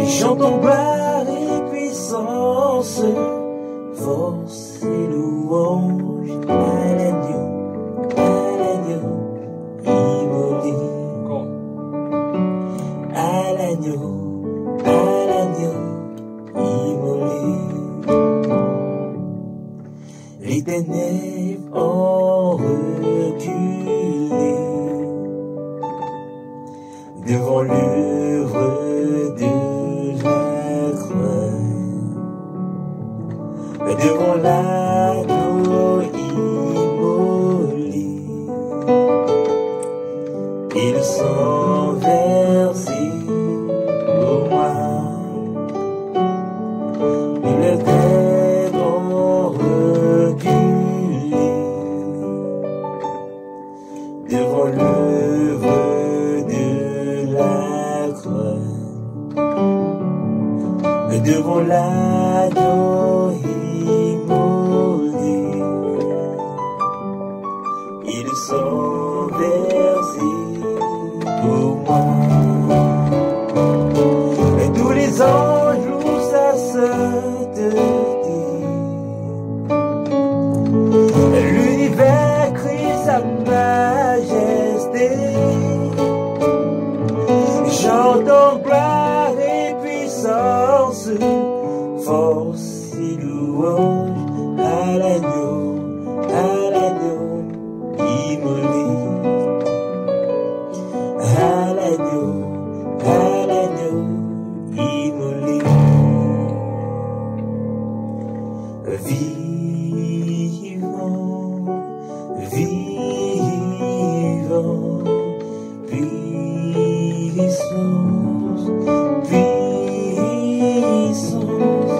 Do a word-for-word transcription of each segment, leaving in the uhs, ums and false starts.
Chantons gloire et puissance, force et louange à l'agneau, à l'agneau immolé. À l'agneau, à l'agneau immolé. Les ténèbres ont reculé devant l'œuvre de devant l'agneau immolé, et le sang versé pour moi. Les ténèbres ont reculé devant l'œuvre de la croix, devant l'agneau immolé, et le sang versé pour moi. Et tous les anges louent sa sainteté, l'univers crie sa majesté, chantons gloire et puissance, force et louange à l'agneau, à l'agneau immolé, à l'agneau, à l'agneau immolé. Vivant, vivant, puissance, puissance,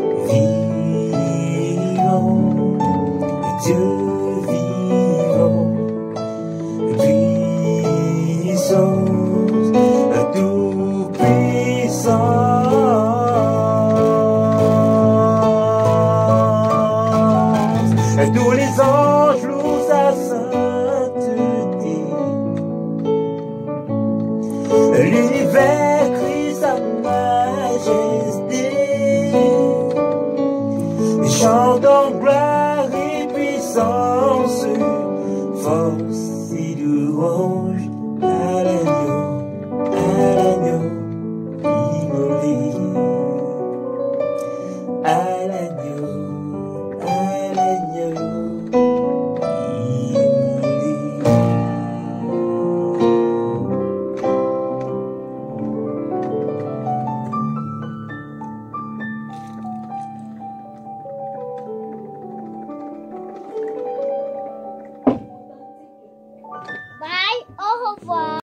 vivant, Dieu vivant, puissance, tout puissant. Tous les anges louent sa sainteté, l'univers crie sa majesté, chantons gloire et puissance, force et louange à l'agneau, à l'agneau immolé, à l'agneau.